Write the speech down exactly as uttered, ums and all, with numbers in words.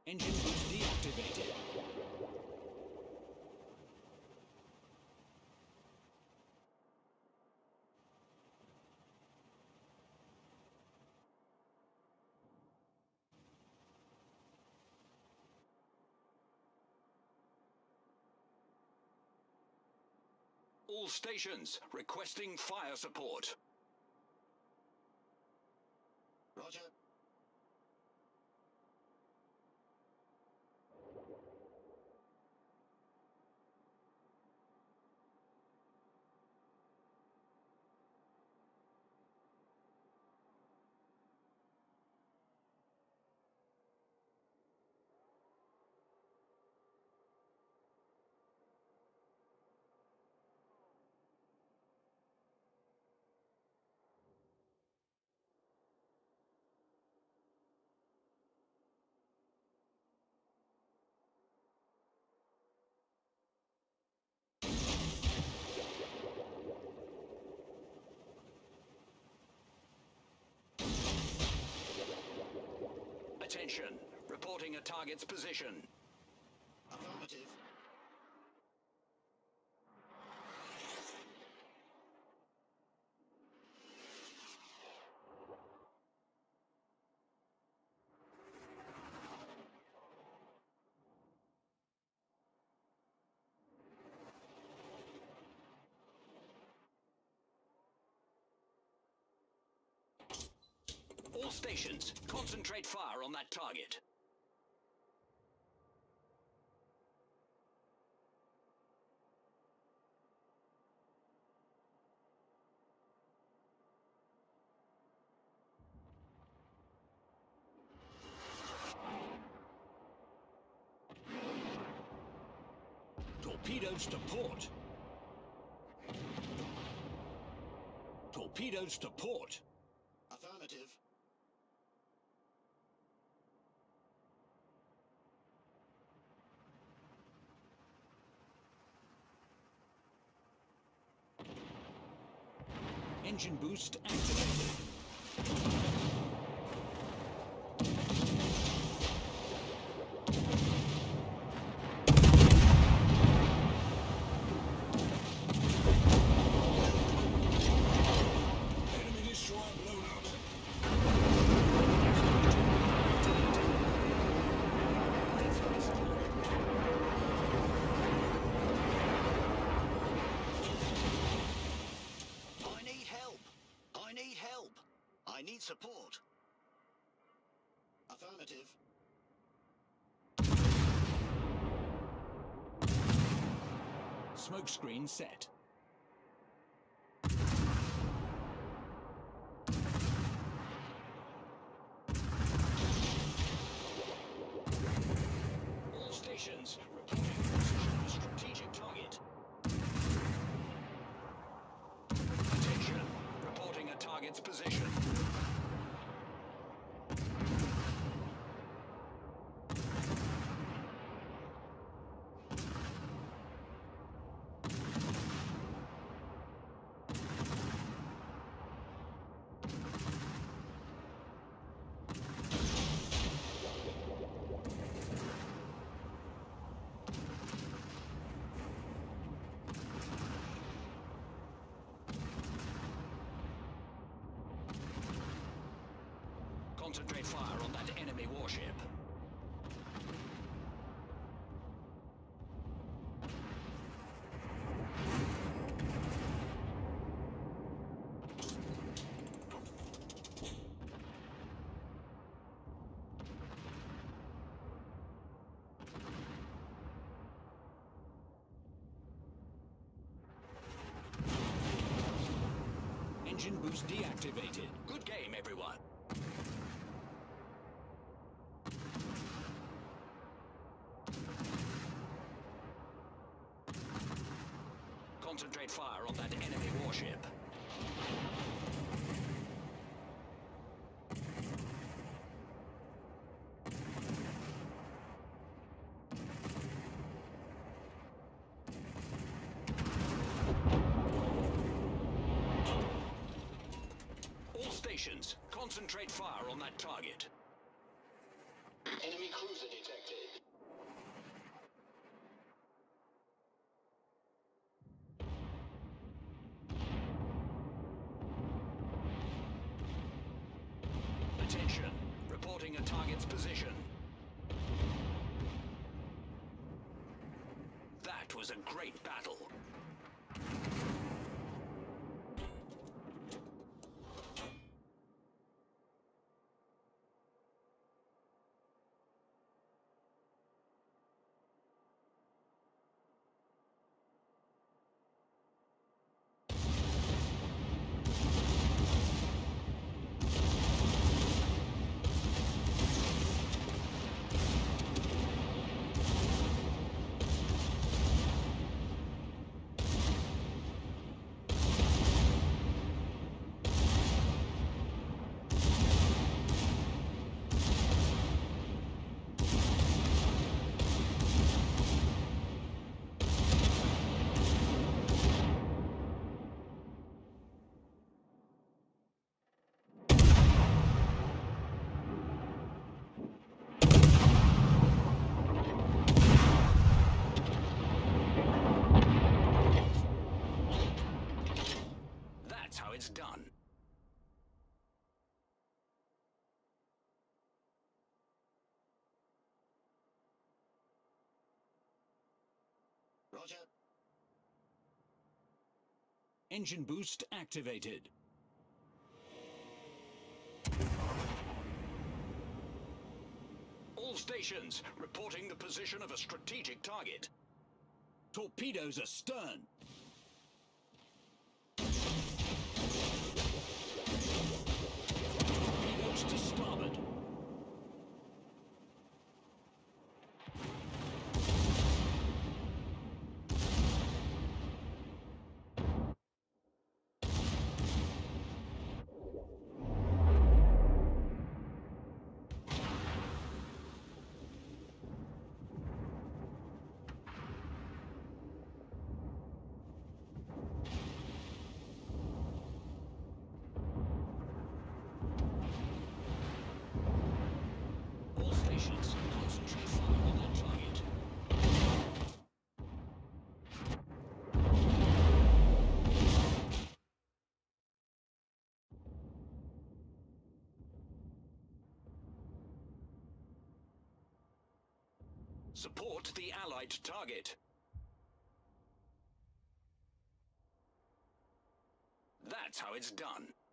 Engine boost deactivated. All stations requesting fire support. Roger. Attention, reporting a target's position. Affirmative. All stations, concentrate fire on that target. Torpedoes to port. Torpedoes to port. Affirmative. Engine boost activated. Enemy destroyer blown up. I need help. I need help. I need support. Affirmative. Smoke screen set. All stations, reporting position of a strategic target. Attention, reporting a target's position. Concentrate fire on that enemy warship. Engine boost deactivated. Good game, everyone. Concentrate fire on that enemy warship. All stations, concentrate fire on that target. Enemy cruiser detected. Attention. Reporting a target's position. That was a great battle. That's how it's done. Roger. Engine boost activated. All stations, reporting the position of a strategic target. Torpedoes astern. Torpedoes to starboard. All stations, concentrate fire on that target. Support the Allied target. That's how it's done.